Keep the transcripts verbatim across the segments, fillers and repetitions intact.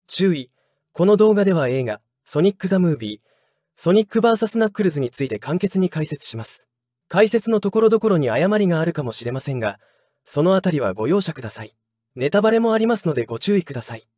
注意。この動画では映画、ソニック・ザ・ムービー、ソニック ブイエス ナックルズについて簡潔に解説します。解説のところどころに誤りがあるかもしれませんが、そのあたりはご容赦ください。ネタバレもありますのでご注意ください。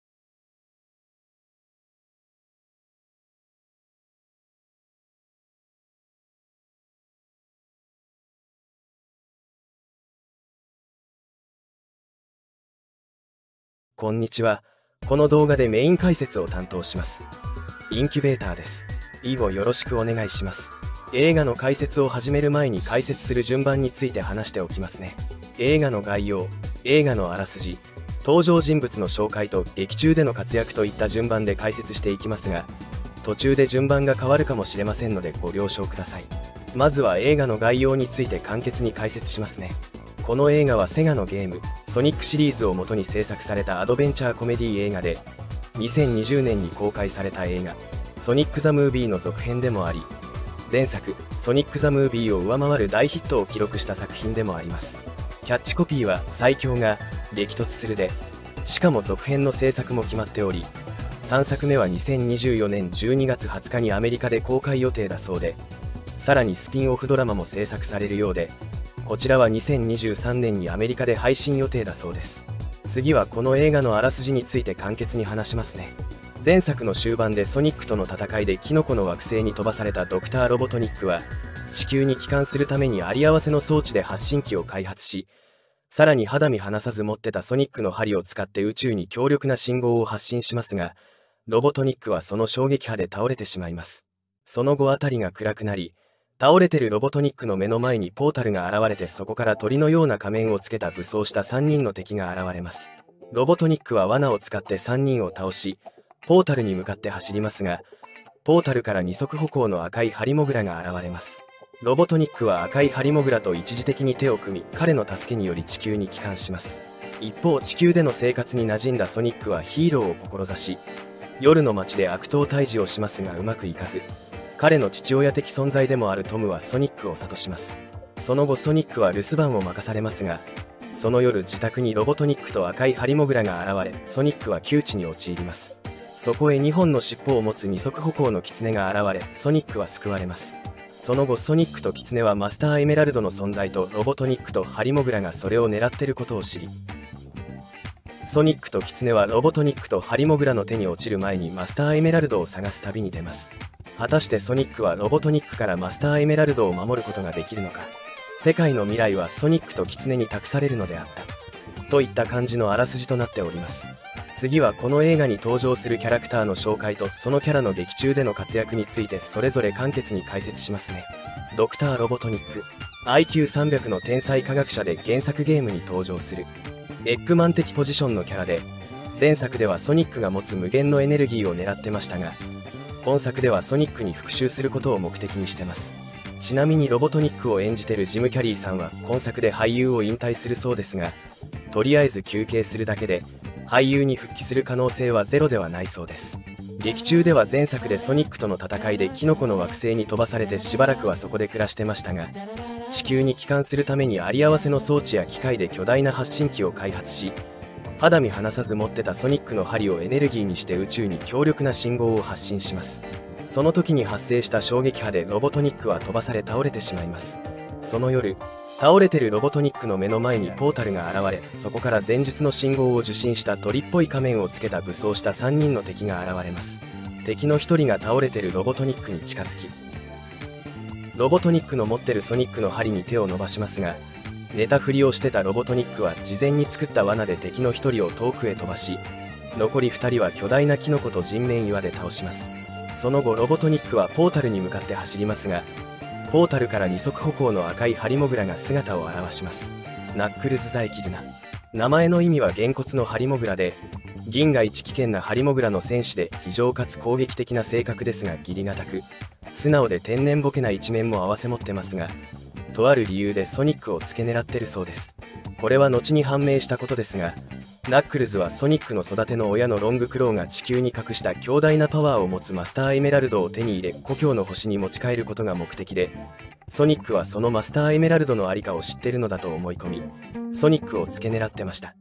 こんにちは。この動画でメイン解説を担当します。インキュベーターです。以後よろしくお願いします。映画の解説を始める前に解説する順番について話しておきますね。映画の概要、映画のあらすじ、登場人物の紹介と劇中での活躍といった順番で解説していきますが、途中で順番が変わるかもしれませんのでご了承ください。まずは映画の概要について簡潔に解説しますね。この映画はセガのゲームソニックシリーズをもとに制作されたアドベンチャーコメディ映画で、にせんにじゅうねんに公開された映画ソニック・ザ・ムービーの続編でもあり、前作ソニック・ザ・ムービーを上回る大ヒットを記録した作品でもあります。キャッチコピーは最強が激突するで、しかも続編の制作も決まっており、さんさくめはにせんにじゅうよねんじゅうにがつはつかにアメリカで公開予定だそうで、さらにスピンオフドラマも制作されるようで、こちらはにせんにじゅうさんねんにアメリカで配信予定だそうです。次はこの映画のあらすじについて簡潔に話しますね。前作の終盤でソニックとの戦いでキノコの惑星に飛ばされたドクター・ロボトニックは、地球に帰還するためにあり合わせの装置で発信機を開発し、さらに肌身離さず持ってたソニックの針を使って宇宙に強力な信号を発信しますが、ロボトニックはその衝撃波で倒れてしまいます。その後辺りが暗くなり、倒れてるロボトニックの目の前にポータルが現れて、そこから鳥のような仮面をつけた武装したさんにんの敵が現れます。ロボトニックは罠を使ってさんにんを倒し、ポータルに向かって走りますが、ポータルから二足歩行の赤いハリモグラが現れます。ロボトニックは赤いハリモグラと一時的に手を組み、彼の助けにより地球に帰還します。一方、地球での生活に馴染んだソニックはヒーローを志し、夜の街で悪党退治をしますがうまくいかず、彼の父親的存在でもあるトムはソニックを諭します。その後ソニックは留守番を任されますが、その夜自宅にロボトニックと赤いハリモグラが現れ、ソニックは窮地に陥ります。そこへにほんの尻尾を持つ二足歩行のキツネが現れ、ソニックは救われます。その後ソニックとキツネはマスターエメラルドの存在とロボトニックとハリモグラがそれを狙ってることを知り、ソニックとキツネはロボトニックとハリモグラの手に落ちる前にマスターエメラルドを探す旅に出ます。果たしてソニックはロボトニックからマスターエメラルドを守ることができるのか。世界の未来はソニックとキツネに託されるのであったといった感じのあらすじとなっております。次はこの映画に登場するキャラクターの紹介とそのキャラの劇中での活躍についてそれぞれ簡潔に解説しますね。ドクター・ロボトニック アイキューさんびゃく の天才科学者で、原作ゲームに登場するエッグマン的ポジションのキャラで、前作ではソニックが持つ無限のエネルギーを狙ってましたが、本作ではソニックに復讐することを目的にしてます。ちなみにロボトニックを演じてるジム・キャリーさんは今作で俳優を引退するそうですが、とりあえず休憩するだけで俳優に復帰する可能性はゼロではないそうです。劇中では前作でソニックとの戦いでキノコの惑星に飛ばされてしばらくはそこで暮らしてましたが、地球に帰還するためにあり合わせの装置や機械で巨大な発信機を開発し、肌身離さず持ってたソニックの針をエネルギーにして宇宙に強力な信号を発信します。その時に発生した衝撃波でロボトニックは飛ばされ倒れてしまいます。その夜、倒れてるロボトニックの目の前にポータルが現れ、そこから前述の信号を受信した鳥っぽい仮面をつけた武装したさんにんの敵が現れます。敵のひとりが倒れてるロボトニックに近づき、ロボトニックの持ってるソニックの針に手を伸ばしますが、寝たふりをしてたロボトニックは事前に作った罠で敵のひとりを遠くへ飛ばし、残りふたりは巨大なキノコと人面岩で倒します。その後ロボトニックはポータルに向かって走りますが、ポータルから二足歩行の赤いハリモグラが姿を現します。ナックルズ・ザ・エキルナ。名前の意味はげんこつのハリモグラで、銀河一危険なハリモグラの戦士で、非常かつ攻撃的な性格ですが義理堅く、素直で天然ボケな一面も併せ持ってますが、とある理由でソニックを付け狙ってるそうです。これは後に判明したことですが、ナックルズはソニックの育ての親のロングクローが地球に隠した強大なパワーを持つマスターエメラルドを手に入れ、故郷の星に持ち帰ることが目的で、ソニックはそのマスターエメラルドの在りかを知ってるのだと思い込み、ソニックを付け狙ってました。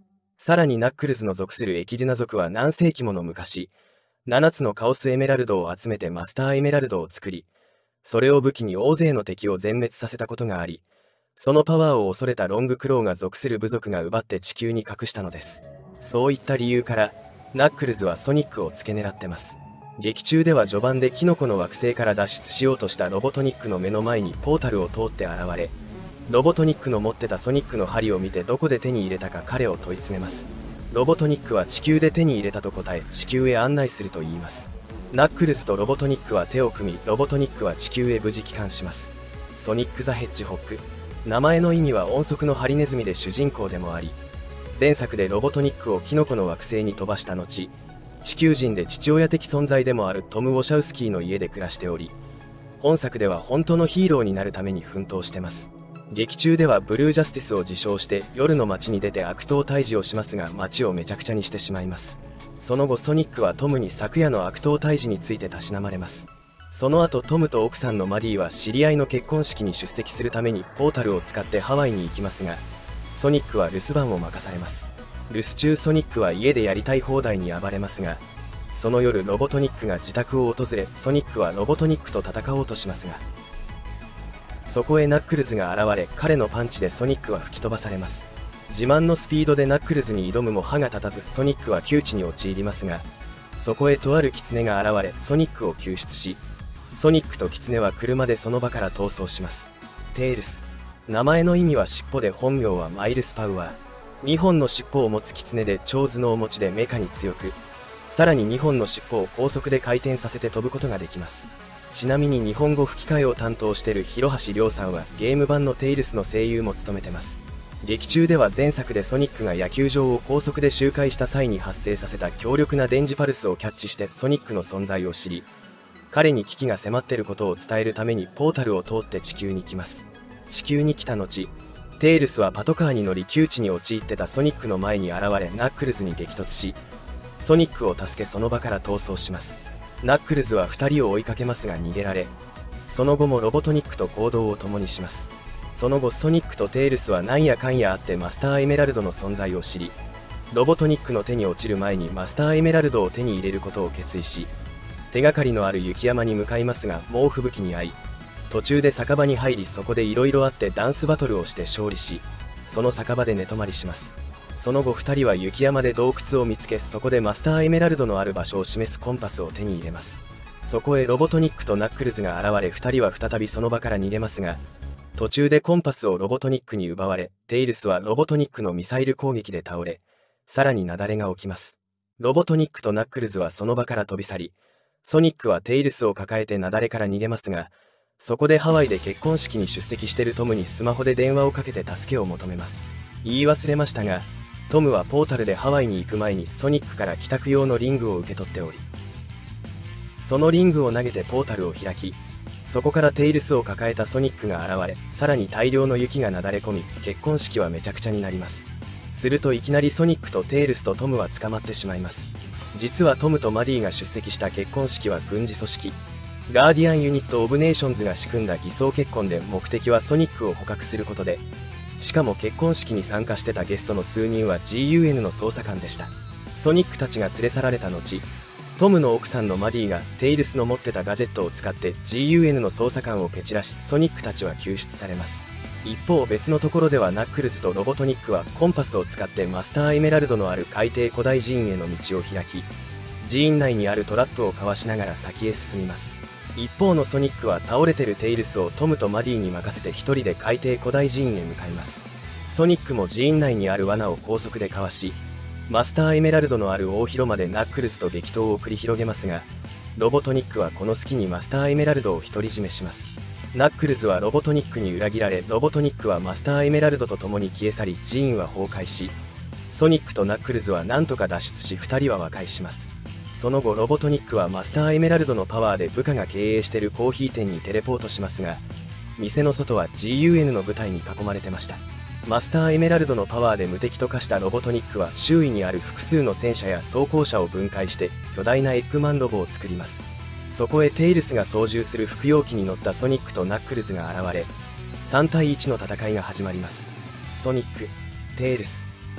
さらにナックルズの属するエキデュナ族は何世紀もの昔、ななつのカオスエメラルドを集めてマスターエメラルドを作り、それを武器に大勢の敵を全滅させたことがあり、そのパワーを恐れたロングクローが属する部族が奪って地球に隠したのです。そういった理由からナックルズはソニックを付け狙ってます。劇中では序盤でキノコの惑星から脱出しようとしたロボトニックの目の前にポータルを通って現れ、ロボトニックの持ってたソニックの針を見てどこで手に入れたか彼を問い詰めます。ロボトニックは地球で手に入れたと答え、地球へ案内すると言います。ナックルズとロボトニックは手を組み、ロボトニックは地球へ無事帰還します。ソニック・ザ・ヘッジホッグ、名前の意味は音速のハリネズミで主人公でもあり、前作でロボトニックをキノコの惑星に飛ばした後、地球人で父親的存在でもあるトム・ウォシャウスキーの家で暮らしており、本作では本当のヒーローになるために奮闘してます。劇中ではブルージャスティスを自称して夜の街に出て悪党退治をしますが、街をめちゃくちゃにしてしまいます。その後ソニックはトムに昨夜の悪党退治についてたしなまれます。その後トムと奥さんのマディは知り合いの結婚式に出席するためにポータルを使ってハワイに行きますが、ソニックは留守番を任されます。留守中ソニックは家でやりたい放題に暴れますが、その夜ロボトニックが自宅を訪れ、ソニックはロボトニックと戦おうとしますが、そこへナックルズが現れ、彼のパンチでソニックは吹き飛ばされます。自慢のスピードでナックルズに挑むも歯が立たず、ソニックは窮地に陥りますが、そこへとあるキツネが現れソニックを救出し、ソニックとキツネは車でその場から逃走します。テイルス、名前の意味は尻尾で本名はマイルス・パウアー。にほんの尻尾を持つキツネで超頭脳持ちでメカに強く、さらににほんの尻尾を高速で回転させて飛ぶことができます。ちなみに日本語吹き替えを担当している広橋亮さんはゲーム版のテイルスの声優も務めてます。劇中では前作でソニックが野球場を高速で周回した際に発生させた強力な電磁パルスをキャッチしてソニックの存在を知り、彼に危機が迫っていることを伝えるためにポータルを通って地球に来ます。地球に来た後、テイルスはパトカーに乗り窮地に陥ってたソニックの前に現れナックルズに激突し、ソニックを助けその場から逃走します。ナックルズはふたりを追いかけますが逃げられ、その後もロボトニックと行動を共にします。その後ソニックとテイルスはなんやかんやあってマスターエメラルドの存在を知り、ロボトニックの手に落ちる前にマスターエメラルドを手に入れることを決意し、手がかりのある雪山に向かいますが猛吹雪に遭い、途中で酒場に入り、そこでいろいろあってダンスバトルをして勝利し、その酒場で寝泊まりします。その後ふたりは雪山で洞窟を見つけ、そこでマスターエメラルドのある場所を示すコンパスを手に入れます。そこへロボトニックとナックルズが現れ、ふたりは再びその場から逃げますが、途中でコンパスをロボトニックに奪われ、テイルスはロボトニックのミサイル攻撃で倒れ、さらに雪崩が起きます。ロボトニックとナックルズはその場から飛び去り、ソニックはテイルスを抱えて雪崩から逃げますが、そこでハワイで結婚式に出席しているトムにスマホで電話をかけて助けを求めます。言い忘れましたが、トムはポータルでハワイに行く前にソニックから帰宅用のリングを受け取っており、そのリングを投げてポータルを開き、そこからテイルスを抱えたソニックが現れ、さらに大量の雪がなだれ込み、結婚式はめちゃくちゃになります。するといきなりソニックとテイルスとトムは捕まってしまいます。実はトムとマディが出席した結婚式は軍事組織ガーディアンユニット・オブ・ネーションズが仕組んだ偽装結婚で、目的はソニックを捕獲することで、しかも結婚式に参加してたゲストの数人は ジーユーエヌ の捜査官でした。ソニックたちが連れ去られた後、トムの奥さんのマディがテイルスの持ってたガジェットを使って ジーユーエヌ の捜査官を蹴散らし、ソニックたちは救出されます。一方別のところではナックルズとロボトニックはコンパスを使ってマスターエメラルドのある海底古代寺院への道を開き、寺院内にあるトラップをかわしながら先へ進みます。一方のソニックは倒れてるテイルスをトムとマディに任せて一人で海底古代寺院へ向かいます。ソニックも寺院内にある罠を高速でかわし、マスターエメラルドのある大広間でナックルズと激闘を繰り広げますが、ロボトニックはこの隙にマスターエメラルドを独り占めします。ナックルズはロボトニックに裏切られ、ロボトニックはマスターエメラルドと共に消え去り、寺院は崩壊し、ソニックとナックルズは何とか脱出しふたりは和解します。その後ロボトニックはマスターエメラルドのパワーで部下が経営しているコーヒー店にテレポートしますが、店の外は ジーユーエヌ の部隊に囲まれてました。マスターエメラルドのパワーで無敵と化したロボトニックは周囲にある複数の戦車や装甲車を分解して巨大なエッグマンロボを作ります。そこへテイルスが操縦する服用機に乗ったソニックとナックルズが現れ、さんたいいちの戦いが始まります。ソニック、テイルス、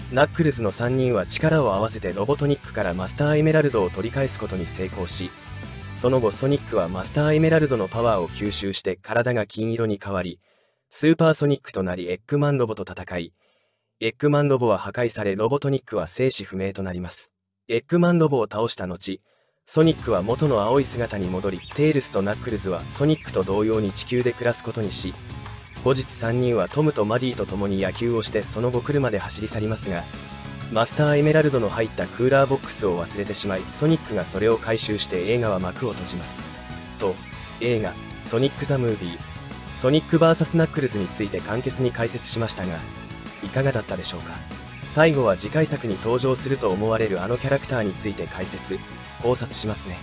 ナックルズのさんにんは力を合わせてロボトニックからマスターエメラルドを取り返すことに成功し、その後ソニックはマスターエメラルドのパワーを吸収して体が金色に変わり、スーパーソニックとなりエッグマンロボと戦い、エッグマンロボは破壊されロボトニックは生死不明となります。エッグマンロボを倒した後、ソニックは元の青い姿に戻り、テイルスとナックルズはソニックと同様に地球で暮らすことにし、後日さんにんはトムとマディと共に野球をして、その後車で走り去りますが、マスターエメラルドの入ったクーラーボックスを忘れてしまい、ソニックがそれを回収して映画は幕を閉じます。と、映画「ソニック・ザ・ムービー」ソニック ブイエス ナックルズについて簡潔に解説しましたが、いかがだったでしょうか。最後は次回作に登場すると思われるあのキャラクターについて解説考察しますね。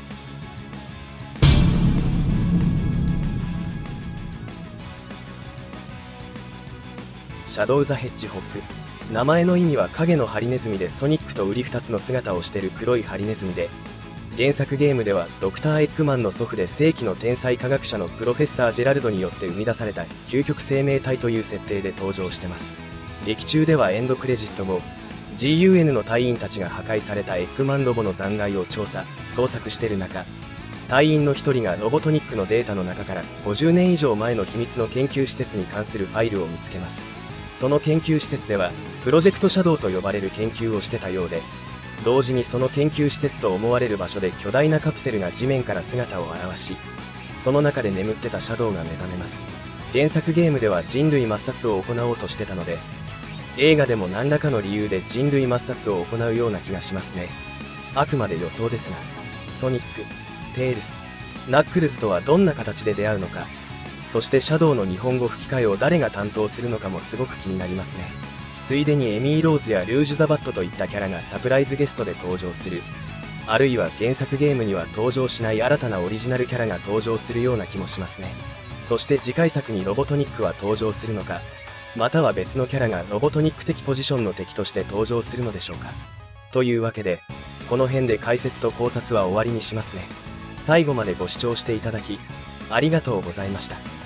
シャドウ・ザ・ヘッジホッグ。名前の意味は影のハリネズミで、ソニックとウリふたつの姿をしている黒いハリネズミで、原作ゲームではドクター・エッグマンの祖父で世紀の天才科学者のプロフェッサー・ジェラルドによって生み出された究極生命体という設定で登場してます。劇中ではエンドクレジット後、 ジーユーエヌ の隊員たちが破壊されたエッグマンロボの残骸を調査捜索している中、隊員の一人がロボトニックのデータの中からごじゅうねん以上前の秘密の研究施設に関するファイルを見つけます。その研究施設ではプロジェクトシャドウと呼ばれる研究をしてたようで、同時にその研究施設と思われる場所で巨大なカプセルが地面から姿を現し、その中で眠ってたシャドウが目覚めます。原作ゲームでは人類抹殺を行おうとしてたので、映画でも何らかの理由で人類抹殺を行うような気がしますね。あくまで予想ですが、ソニック、テイルス、ナックルズとはどんな形で出会うのか、そしてシャドウの日本語吹き替えを誰が担当するのかもすごく気になりますね。ついでにエミー・ローズやルージュ・ザ・バットといったキャラがサプライズゲストで登場する、あるいは原作ゲームには登場しない新たなオリジナルキャラが登場するような気もしますね。そして次回作にロボトニックは登場するのか、または別のキャラがロボトニック的ポジションの敵として登場するのでしょうか。というわけで、この辺で解説と考察は終わりにしますね。最後までご視聴していただきありがとうございました。